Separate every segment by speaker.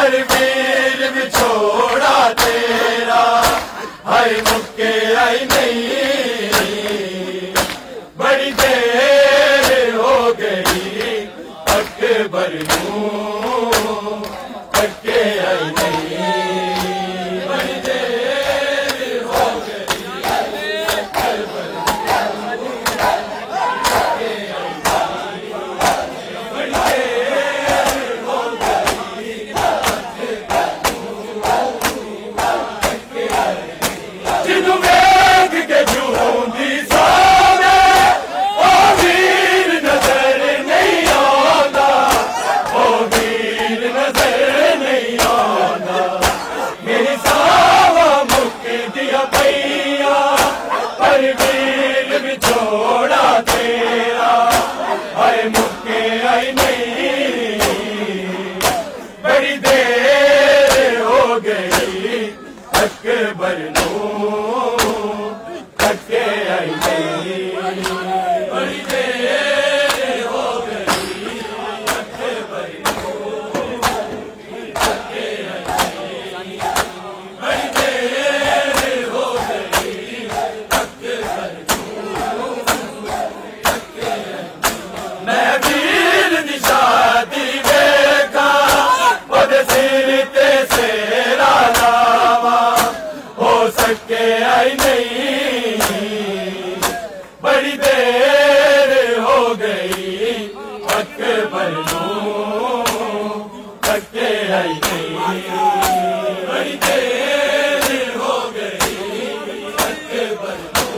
Speaker 1: पर वीर विछोड़ा तेरा हाय मुक्के आई नहीं। बड़ी देर हो गई अकबर नूं थके आई नहीं। बड़ी देर हो गई अकबर छोड़ा तेरा हाय मुक्के आई नहीं। बड़ी देर हो गई अकबर नूं थके आई नहीं। बड़ी देर हो गई अकबर नूं थके आई नहीं। बड़ी देर हो गई अकबर मैं वीर दी शादी वेखा ओदे सिर ते सेरा लावा हो सके आई नहीं। बड़ी देर हो गई अकबर नूं थके आई नहीं। बड़ी देर हो गई अकबर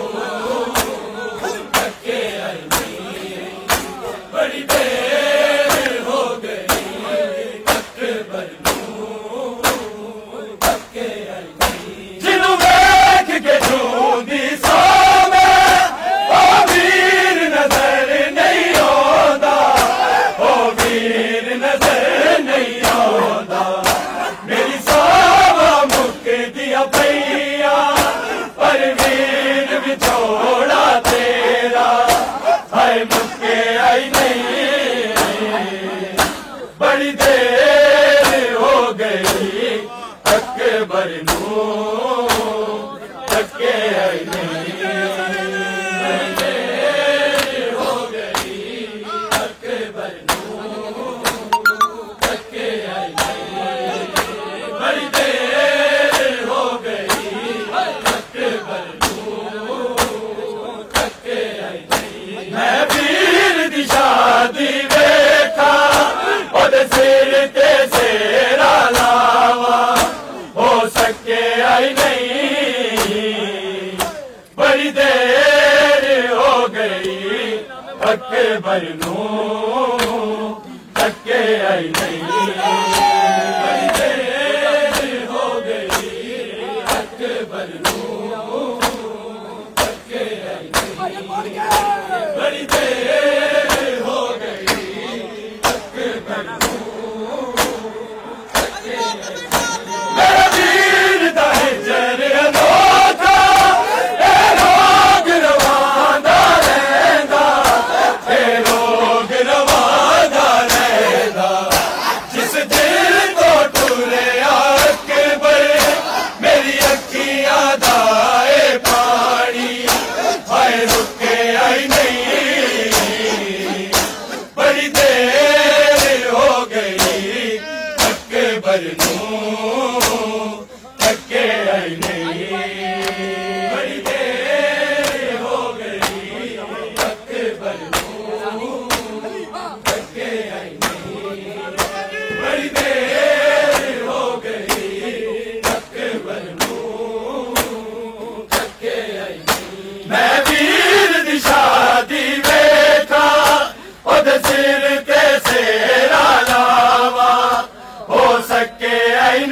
Speaker 1: नूं थके आई नहीं। बड़ी देर हो गई अकबर नूं थके आई नहीं। जिन्हों वेख के झूंदी सोवे ओ वीर नजर नहीं आंदा, ओ वीर नजर नहीं आंदा। मेरी सावा मुक दिया पैया पर वीर विछोड़ा तेरा हाय मुक्के आई नहीं। बड़ी देर हो गई अकबर नूं थके आई नहीं। बड़ी देर हो गई अकबर नूं थके आई नहीं। बड़ी देर हो गई अकबर नूं थके आई नहीं। मैं वीर दी शादी वेखा ओदे सिर ते सेरा लावा हो सके आई नहीं। बड़ी देर हो गई अकबर नूं थके आई नहीं। बड़ी देर हो गई अकबर नूं थके आई नहीं। बड़ी देर हो गई अकबर नूं थके आई नहीं। मेरा वीर दा हिजर अनोखा ए रोग रवांदा रहिंदा, ए रोग रवांदा रहिंदा। जिस दिल तो टुरे अकबर मेरी अखियां दा ए पानी हाय रुके आई नहीं। बड़ी देर हो गई अकबर नूं थके आई नहीं। बड़ी देर हो गई अकबर नूं थके आई नहीं। बड़ी देर हो गई अकबर नूं थके आई नहीं। मैं वीर दी शादी वेखा ओदे सिर ते सेरा लावा हो सके आई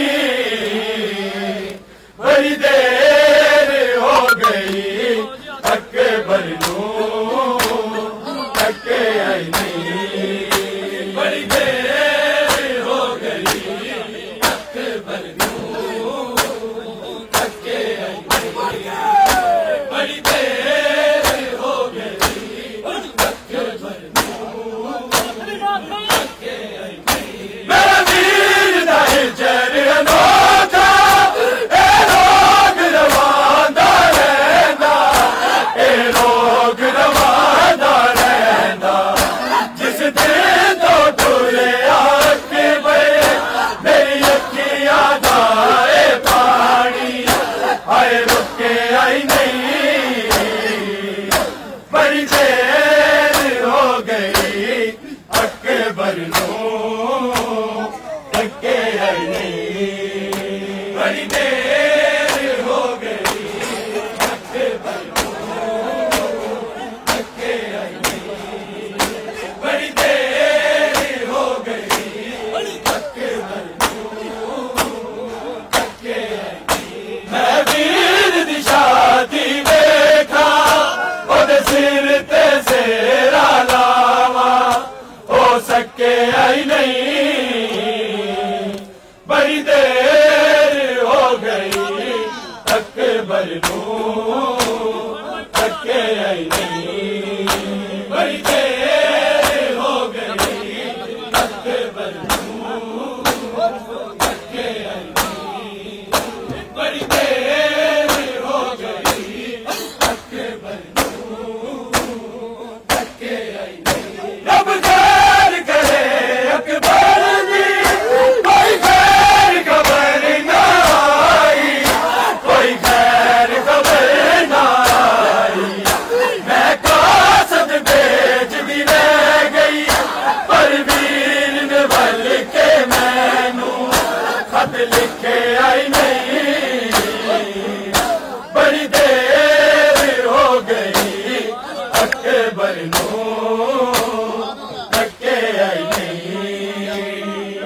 Speaker 1: नहीं। बड़ी देर हो गई अकबर नूं थके आई नहीं। बड़ी देर हो थके आई नहीं, बड़ी देर हो गई अकबर थके आई नहीं, बड़ी देर हो गई अकबर थके आई नहीं। मैं वीर दी शादी देखा ओदे सिर ते सेरा लावा, हो सके आई नहीं, बड़ी देर हो गई अकबर नूं थके आई नहीं, बड़ी देर हो गई अकबर नूं थके आई नहीं, बड़ी देर हो गई अकबर नूं थके आई नहीं। रब खैर करे अकबर दी, कोई खैर खबर ना आई, कोई खैर खबर ना आई। मैं कासद बेच दी रह गई, पर वीर ने बल के मैनू खत लिखे आई नहीं, बड़ी देर हो गई अकबर नूं थके आई नहीं,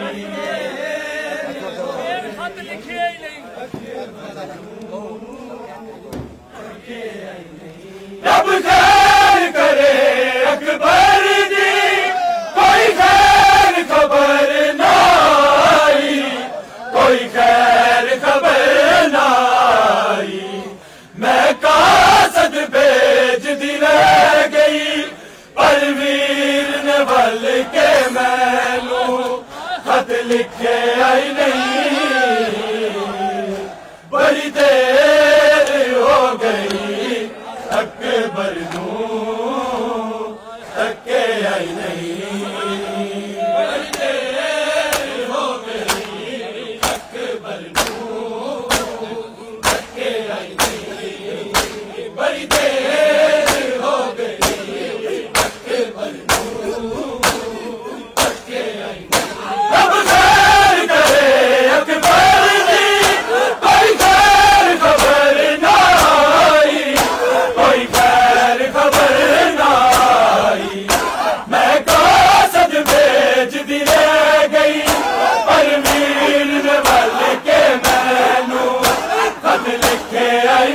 Speaker 2: खत लिखे ही नहीं।
Speaker 1: रब खैर करे अकबर दी, कोई खैर खबर ना आई, कोई खैर खबर ना आई। मैं कासद बेच दी रह गई, पर वीर ने बल के मैनू खत लिखे आई नहीं, बड़ी देर हो गई अकबर नूं थके आई नहीं, बड़ी देर हो गई अकबर नूं थके आई नहीं, बड़ी देर हो गई अकबर नूं थके आई नहीं। रब खैर करे अकबर दी, कोई खैर खबर ना आई, कोई खैर खबर ना आई। मैं कासद बेच दी रह गई, पर वीर ने बल के मैनू खत लिखे आई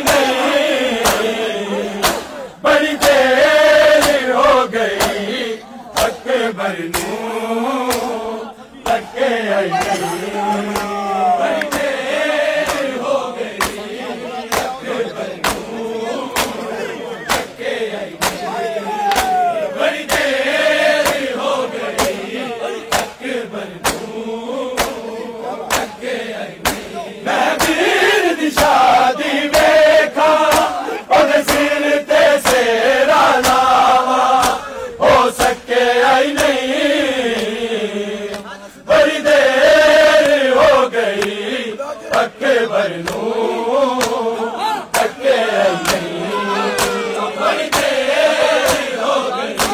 Speaker 1: नहीं, बड़ी देर हो गई अकबर नूं थके आई नहीं, बड़ी देर हो गई अकबर नूं थके आई नहीं, बड़ी देर हो गई अकबर नूं थके आई नहीं। मैं वीर दी शादी वेखा ओदे सिर ते सेरा लावा, हो सके आई नहीं, बड़ी देर हो गई अकबर नूं थके आई नहीं, बड़ी देर हो गई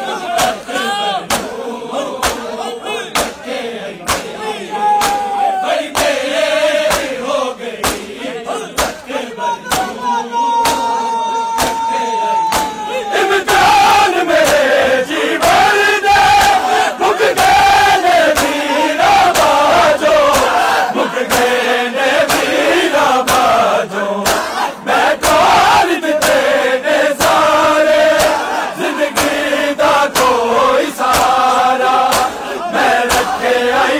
Speaker 1: अकबर नूं थके आई नहीं, बड़ी देर हो गई अकबर नूं थके आई नहीं। इम्तिहान मेरे जीवन दे मुक गए ने वीरा बाजो, मुक गए ने वीरा बाजो। मैं कौन तेरे सारे जिंदगी दा कोई सहारा मैं रखे आई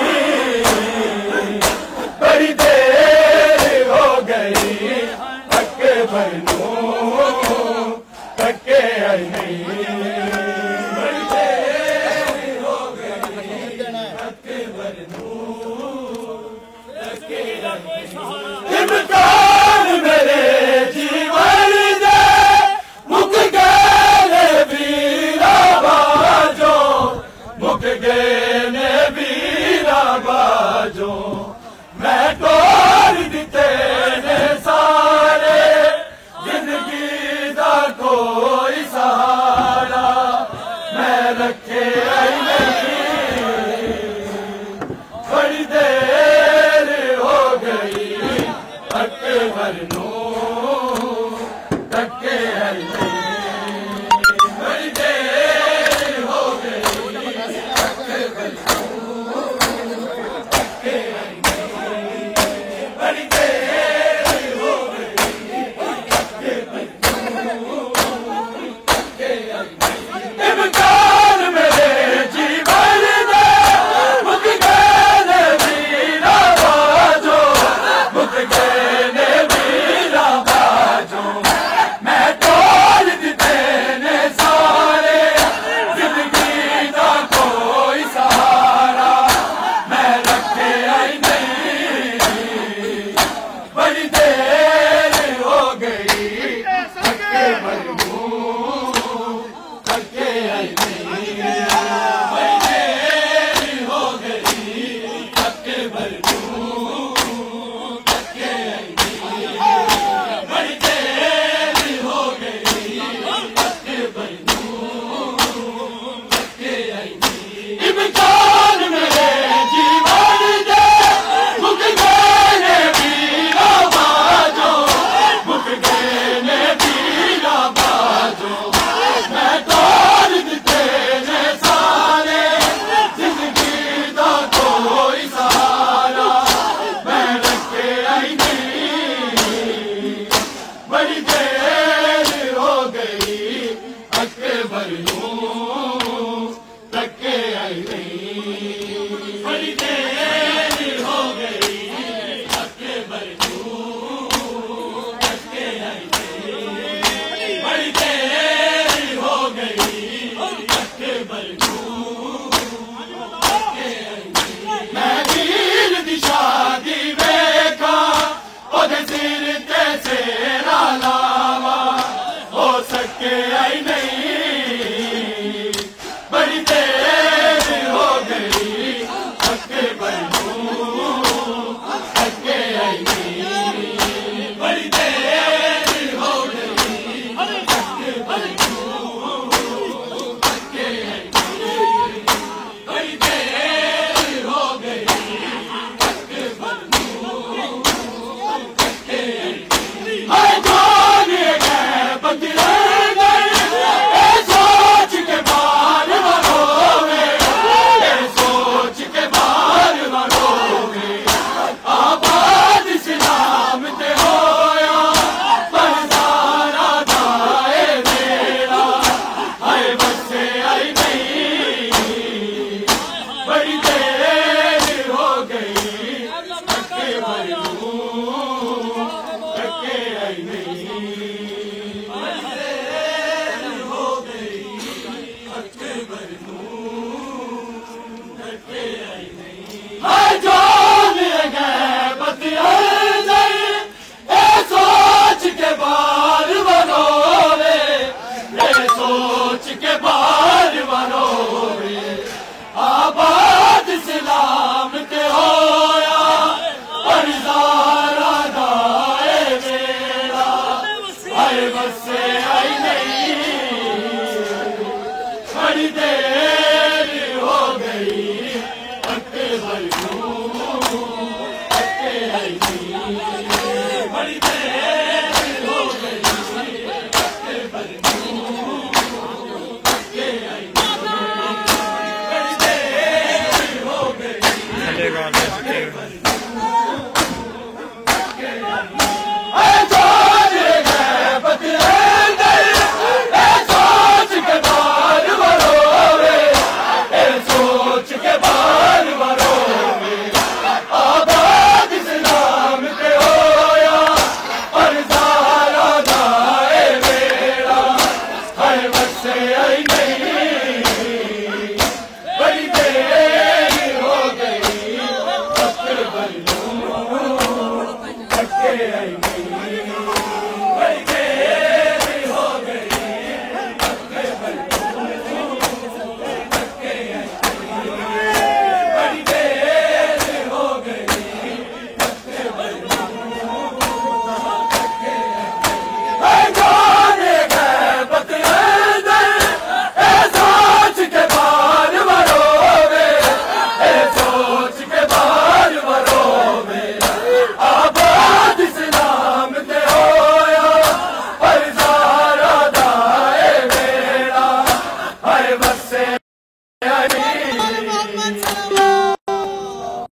Speaker 1: नहीं, बड़ी देर हो गई अकबर नूं थके आई नहीं, बड़ी देर हो गई अकबर नूं थके आई नहीं। इम्तिहान मेरे जीवन दे मुक गए ने वीरा बाजो, मुक गए ने वीरा बाजो। मैं तोड़ दिते ने सारे जिंदगी दा कोई सहारा मैं रखे आई नहीं, बड़ी देर हो गई अकबर को धक्के आई थी। बड़ी देर हो गई अकबर को धक्के आई थी। मैं वीर दी शादी वेखा ओदे सिर ते सेरा लावा हो सके आई नहीं। बड़ी देर हो गई अकबर को धक्के आई नहीं। बड़ी देर हो गई अकबर को धक्के आई नहीं। बड़ी देर हो गई अकबर को धक्के आई नहीं। हाय जान गए बदले सोच के बार बनो